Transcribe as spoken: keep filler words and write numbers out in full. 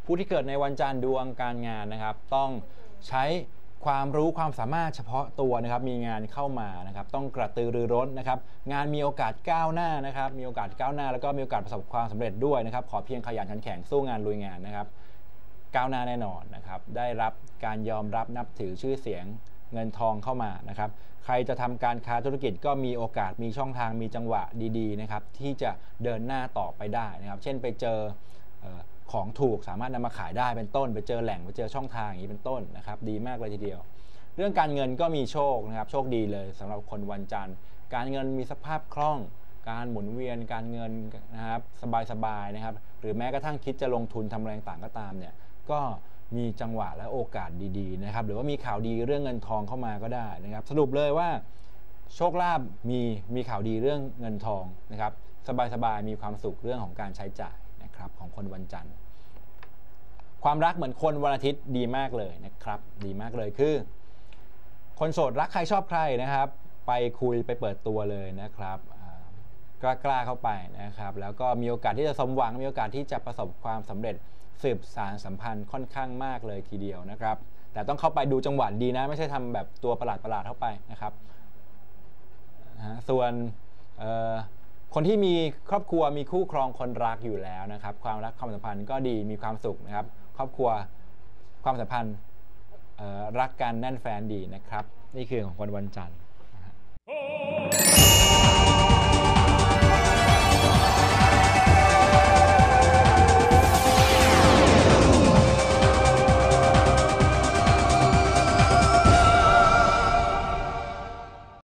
ผู้ที่เกิดในวันจันทร์ดวงการงานนะครับต้องใช้ความรู้ความสามารถเฉพาะตัวนะครับมีงานเข้ามานะครับต้องกระตือรือร้นนะครับงานมีโอกาสก้าวหน้านะครับมีโอกาสก้าวหน้าแล้วก็มีโอกาสประสบความสำเร็จด้วยนะครับขอเพียงขยันขันแข็งสู้งานลุยงานนะครับก้าวหน้าแน่นอนนะครับได้รับการยอมรับนับถือชื่อเสียงเงินทองเข้ามานะครับใครจะทำการค้าธุรกิจก็มีโอกาสมีช่องทางมีจังหวะดีๆนะครับที่จะเดินหน้าต่อไปได้นะครับเช่นไปเจอของถูกสามารถนำมาขายได้เป็นต้นไปเจอแหล่งไปเจอช่องทางอย่างนี้เป็นต้นนะครับดีมากเลยทีเดียวเรื่องการเงินก็มีโชคนะครับโชคดีเลยสำหรับคนวันจันทร์การเงินมีสภาพคล่องการหมุนเวียนการเงินนะครับสบายๆนะครับหรือแม้กระทั่งคิดจะลงทุนทำอะไรต่างก็ตามเนี่ยก็มีจังหวะและโอกาสดีๆนะครับหรือว่ามีข่าวดีเรื่องเงินทองเข้ามาก็ได้นะครับสรุปเลยว่าโชคลาภมีมีข่าวดีเรื่องเงินทองนะครับสบายๆมีความสุขเรื่องของการใช้จ่ายนะครับของคนวันจันทร์ความรักเหมือนคนวันอาทิตย์ดีมากเลยนะครับดีมากเลยคือคนโสดรักใครชอบใครนะครับไปคุยไปเปิดตัวเลยนะครับกล้าๆเข้าไปนะครับแล้วก็มีโอกาสที่จะสมหวังมีโอกาสที่จะประสบความสำเร็จสืบสานสัมพันธ์ค่อนข้างมากเลยทีเดียวนะครับแต่ต้องเข้าไปดูจังหวะดีนะไม่ใช่ทำแบบตัวประหลาดๆเข้าไปนะครับส่วนคนที่มีครอบครัวมีคู่ครองคนรักอยู่แล้วนะครับความรักความสัมพันธ์ก็ดีมีความสุขนะครับครอบครัวความสัมพันธ์รักกันแน่นแฟนดีนะครับนี่คือของคนวันจันทร์